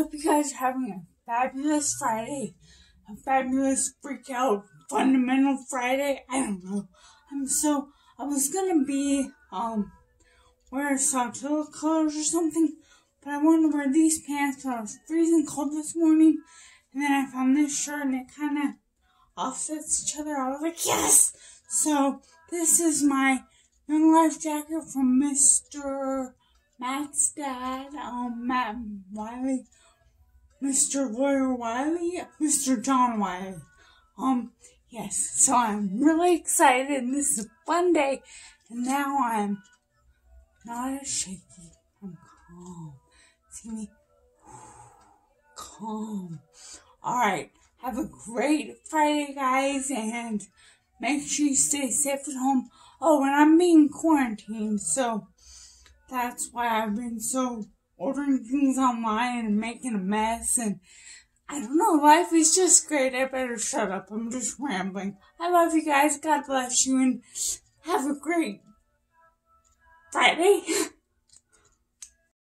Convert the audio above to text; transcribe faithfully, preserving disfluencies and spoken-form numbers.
hope you guys are having a fabulous Friday, a fabulous freak out fundamental Friday. I don't know. I'm so, I was gonna be, um, wear saltilla colors or something, but I wanted to wear these pants when I was freezing cold this morning, and then I found this shirt and it kind of offsets each other. I was like, yes! So, this is my Young Life jacket from Mister Matt's dad, um, Matt Wiley, Mister Lawyer Wiley, Mister John Wiley. Um, yes, so I'm really excited, and this is a fun day, and now I'm not as shaky. I'm calm. See me? Calm. Alright, have a great Friday, guys, and make sure you stay safe at home. Oh, and I'm being quarantined, so that's why I've been so ordering things online and making a mess, and I don't know, life is just great. I better shut up. I'm just rambling. I love you guys. God bless you, and have a great Friday.